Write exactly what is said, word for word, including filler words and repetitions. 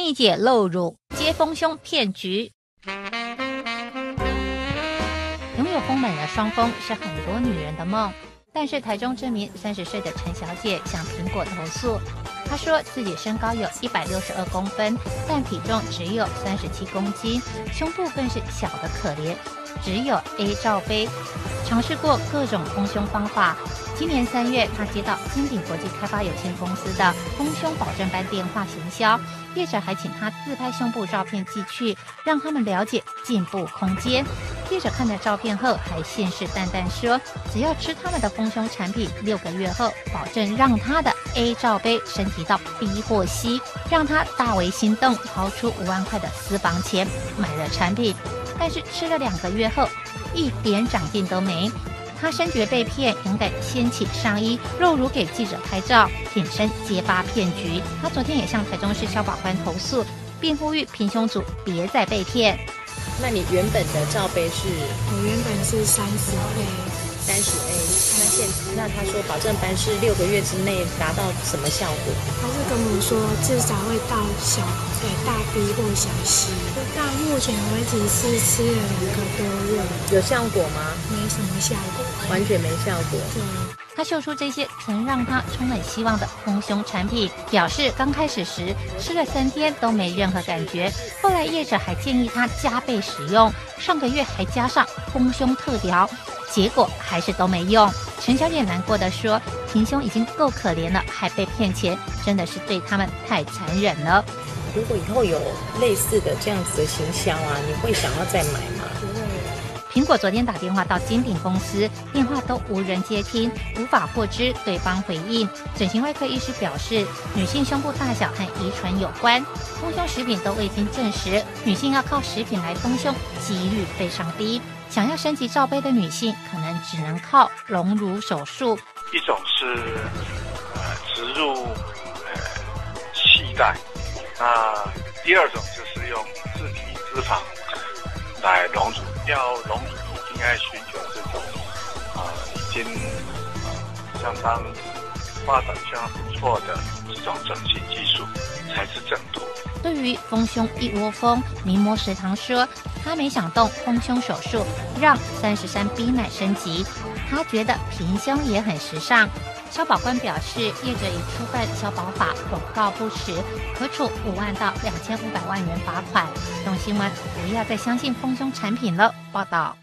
翻译姐露乳接丰胸骗局。拥有丰满的双峰是很多女人的梦，但是台中这名三十岁的陈小姐向苹果投诉，她说自己身高有一百六十二公分，但体重只有三十七公斤，胸部更是小得可怜，只有 A 罩杯。尝试过各种丰胸方法，今年三月，她接到金鼎国际开发有限公司的丰胸保证班电话行销，业者还请她自拍胸部照片寄去，让他们了解进步空间。业者看了照片后还信誓旦旦说，只要吃他们的丰胸产品，六个月后保证让他的 A 罩杯升级到 B 或 C， 让他大为心动，掏出五万块的私房钱买了产品。但是吃了两个月后，一点长进都没。他深觉被骗，勇敢掀起上衣，露乳给记者拍照，挺身揭发骗局。他昨天也向台中市消保官投诉，并呼吁平胸族别再被骗。 那你原本的罩杯是？ 我原本是三十 A， 三十 A。那现那他说保证班是六个月之内达到什么效果？ 他是跟我说至少会到小对大 B 或小 C。到目前为止是吃了两个多月， 有效果吗？ 没什么效果， 完全没效果。 对。 他秀出这些曾让他充满希望的丰胸产品，表示刚开始时吃了三天都没任何感觉，后来业者还建议他加倍使用，上个月还加上丰胸特调，结果还是都没用。陈小姐难过的说，平胸已经够可怜了，还被骗钱，真的是对他们太残忍了。 如果以后有类似的这样子的行销啊，你会想要再买吗？ 苹果昨天打电话到金鼎公司，电话都无人接听，无法获知对方回应。整形外科医师表示，女性胸部大小和遗传有关，丰胸食品都未经证实，女性要靠食品来丰胸几率非常低。想要升级罩杯的女性，可能只能靠隆乳手术。 一种是呃植入呃气带，那第二种就是用自体脂肪来隆乳。要隆乳应该寻求这种呃已经呃相当发展相当不错的这种整形技术才是正途。 对于丰胸一窝蜂，名模食堂说，他没想动丰胸手术，让三十三 B 奶升级，他觉得平胸也很时尚。消保官表示，业者已触犯消保法，广告不实，可处五万到两千五百万元罚款。懂新闻，不要再相信丰胸产品了。报道。